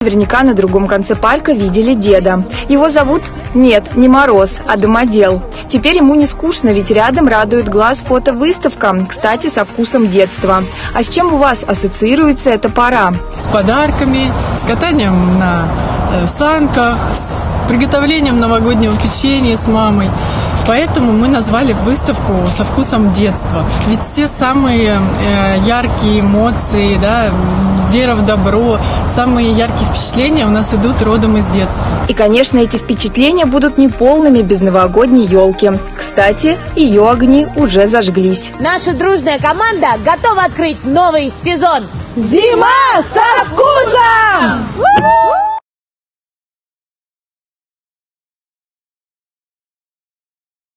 Наверняка на другом конце парка видели деда. Его зовут, нет, не Мороз, а Домодел. Теперь ему не скучно, ведь рядом радует глаз фотовыставка, кстати, со вкусом детства. А с чем у вас ассоциируется эта пора? С подарками, с катанием на санках, с приготовлением новогоднего печенья с мамой. Поэтому мы назвали выставку «Со вкусом детства». Ведь все самые яркие эмоции, да, вера в добро, самые яркие впечатления у нас идут родом из детства. И, конечно, эти впечатления будут неполными без новогодней елки. Кстати, ее огни уже зажглись. Наша дружная команда готова открыть новый сезон. Зима со вкусом!